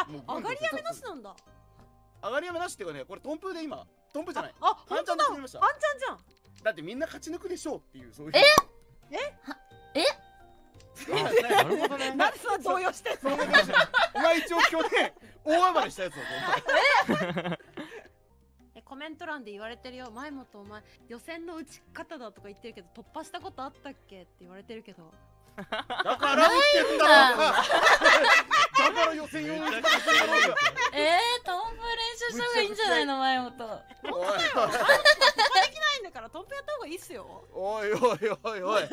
上がりやめなしなんだ。 上がりやめなしっていうかね、これトンプで今、トンプじゃない。 あ、 ハンちゃんで決めました。 ハンちゃんじゃん。 だってみんな勝ち抜くでしょうっていう、そういう。 なるほどね。 なんでそんな動揺してんの。 お前一応今日ね、大暴れしたやつだぞ。 コメント欄で言われてるよ。前本お前予選の打ち方だとか言ってるけど突破したことあったっけって言われてるけど。 だから言ってんだろ。だから予選用の打ち方するだろうが。 トンプ練習した方がいいんじゃないの前本。 おい突破できないんだからトンプやった方がいいっすよ。 おいおいおいおい。 事前に言ってくん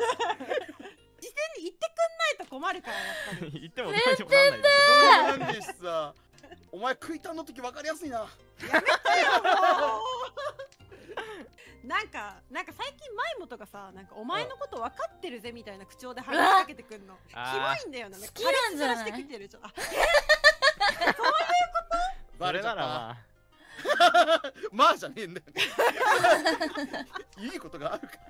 ないと困るからやっぱり。 言ってもどうにもなんないです。 どうなんでしさ。お前食いたんの時分かりやすいな。 なんか最近前本がさ、なんかお前のこと分かってるぜみたいな口調で話しかけてくんの。キモいんだよな。 好きなんじゃないしてきてるじゃん。 それならまあまあじゃねえんだよね。いいことがあるか。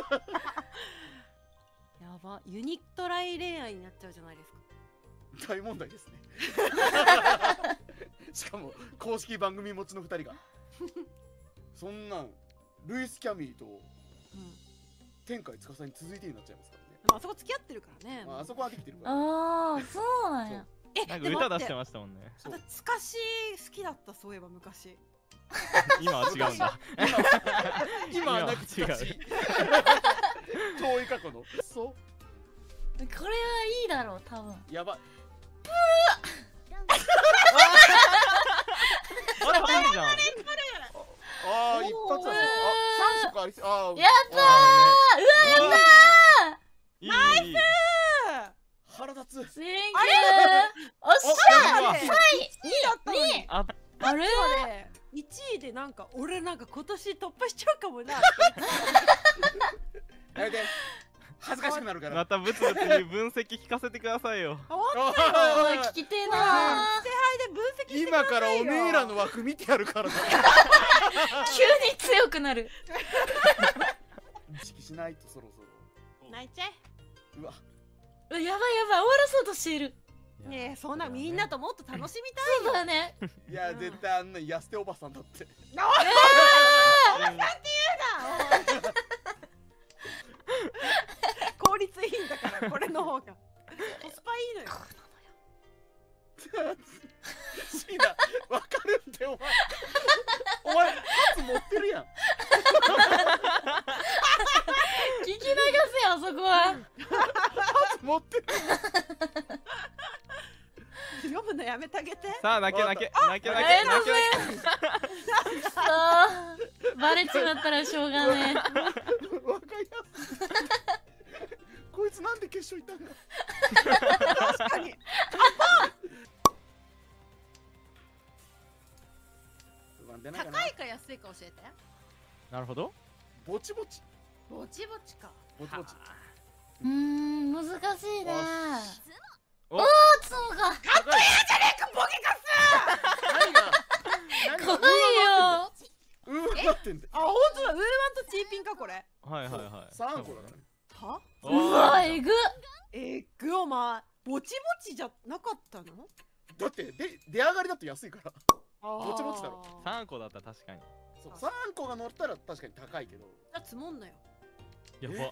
やば、ユニットライ恋愛になっちゃうじゃないですか。 大問題ですね。しかも公式番組持ちの2人がそんなんルイス・キャミーと天海司に続いてになっちゃいますからね。 あそこ付き合ってるからね。 あそこはできてるから。 ああ、そうなんや。 なんか歌出してましたもんね。 つかし好きだった、そういえば昔。 今は違うんだ。 今はなく違う。遠い過去の。そう。 これはいいだろう、多分。 やばい。 あれ入るじゃん。 ああ、一発だね。あ、3色ありそう。ああ。 やったー。うわ、やったー。ナイス。 腹立つ。 センキュー。おっしゃー。3位、2位。 あれ1位でなんか俺なんか今年突破しちゃうかもな。 やめて。恥ずかしくなるから。 またブツブツに分析聞かせてくださいよ。 聞きてえなー。 手配で分析してくださいよ。 今からおめえらの枠見てやるからな。 急に強くなる。 意識しないとそろそろ。 泣いちゃえ。 うわ。 やばいやばい、終わらそうとしている。 ねえ、そんなみんなともっと楽しみたいよ。 そうだね。 いや、絶対あんな安手おばさんだって。 なんて言うな。効率いいんだからこれの方がコスパいいのよ。 シーナ、わかるんだよお前。ハツ持ってるやん。 聞き流せよ、あそこは。 ハツ持ってる。 読むのやめてあげて。 さあ、泣け。 バレちまったらしょうがねえ。 わかりやすい。こいつなんで決勝行ったんだ。 確かに。高いか安いか教えて。 なるほど。 ぼちぼち。 ぼちぼちか。 ぼちぼち。 難しいな。 おおー、そうか。 かっこいいじゃねえかボケカス。 怖いよ。 なってんだよ。 あ、ほんとだ。ウーワンとチーピンかこれ。 はいはいはい。 3個だね。 は？ うわ、えぐ。 お前。ぼちぼちじゃなかったの？ だって出上がりだと安いから。ぼちぼちだろ。 3個だったら確かに。 そう、3個が乗ったら確かに高いけど。 じゃあ積もんなよ。 やば。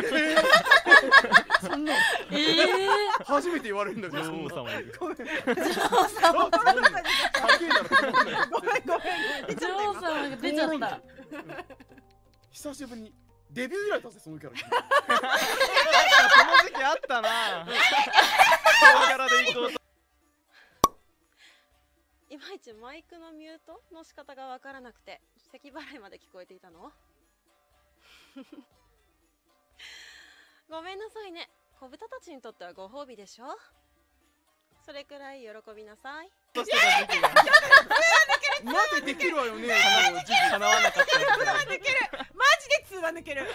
そんな初めて言われるんだけど。 女王様いる。 ごめん。高えだろ。 ごめん。 女王様が出ちゃった。 久しぶりにデビュー以来だぜ、そのキャラ。 その時期あったな。そのキャラで行こうと。 いまいちマイクのミュートの仕方がわからなくて咳払いまで聞こえていたの。ごめんなさいね。子豚たちにとってはご褒美でしょ。それくらい喜びなさい。 なんでできるわよね。 叶わなかった。 通話抜ける。マジで通話抜ける。や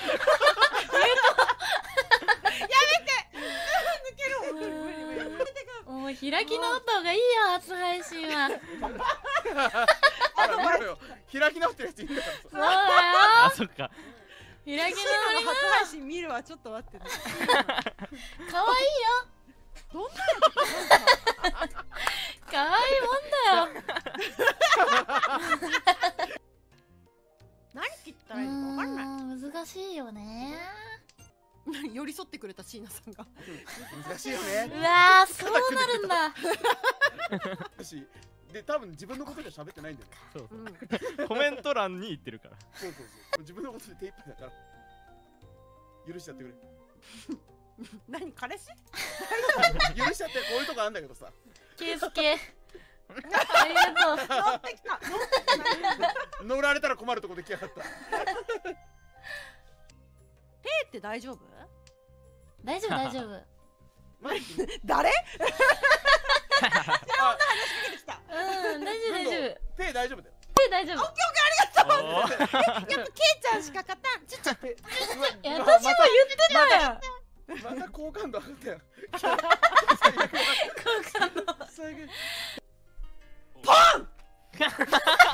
めて。抜ける。 もう開き直った方がいいよ、初配信は。 あら、見ろよ。開き直ってるやついるんだからさ。 そうだよ。 あ、そっか。 開き直り初配信見るわ。ちょっと待ってね。 かわいいよ。 どんなかわいいもんくれた椎名さんが。 難しいよね。 うわー、そうなるんだ。 で多分自分のことじゃ喋ってないんだよね。 そうそう。コメント欄に言ってるから。 そうそうそう。自分のことで手一杯だから。許しちゃってくれ。 何彼氏？ 許しちゃってこういうとこあるんだけどさ。 ケイスケ。ありがとう。 乗ってきた。 乗られたら困るとこで来やがった。 ペイって大丈夫？ 大丈夫大丈夫。 誰？ うん、大丈夫大丈夫。 ペイ大丈夫だよ。 ペイ大丈夫。 やっぱケイちゃんしか勝たん。ちょっと。 いや、私も言ってたよ。 また好感度上がったよ。 好感度。 最悪。 ポン！ やばい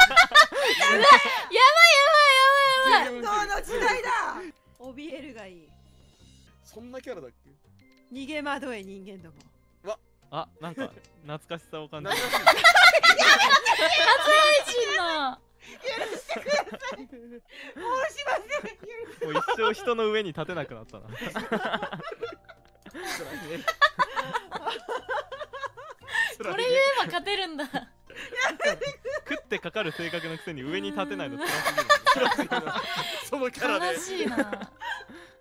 やばいやばいやばい。 どの時代だ。怯えるがいい。 そんなキャラだっけ？ 逃げ惑え人間ども。 あ、なんか懐かしさを感じる。 懐かしい。 初配信の。 もうしません。 もう一生人の上に立てなくなったな。 これ言えば勝てるんだ。 食ってかかる性格のくせに上に立てないの辛すぎる。 そのキャラで悲しいな。